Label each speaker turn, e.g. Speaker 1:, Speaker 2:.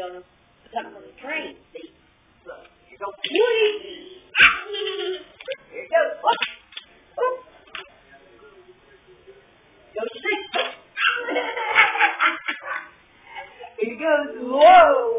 Speaker 1: on something on the train, see? Look, here goes. Here it goes. Look. Oh. Go straight. Here it goes. Whoa.